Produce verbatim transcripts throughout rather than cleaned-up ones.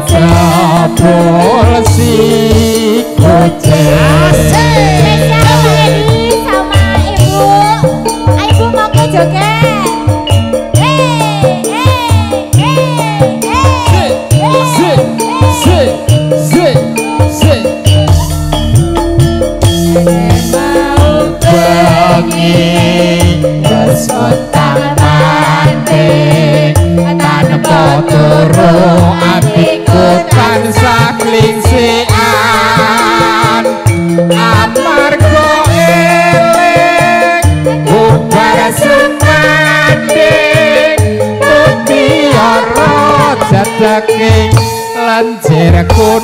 jebul si kucing. Spesial Pak Edi sama Ibu. Ayo Ibu mau ke joget. Hey, hey, hey, hey, Sik, sik, sik, sik. Mau bengi wis utang mati tanpa turu atiku tansah klingsian amarga eling bubar semanding mutiara jadaking lancir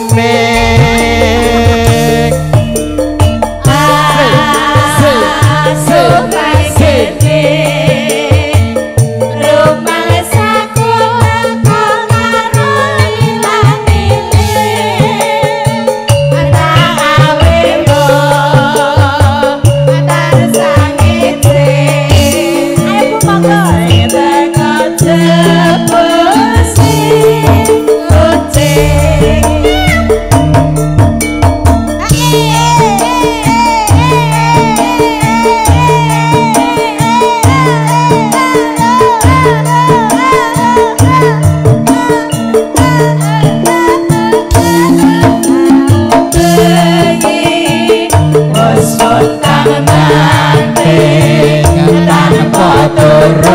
kuning. Tanpa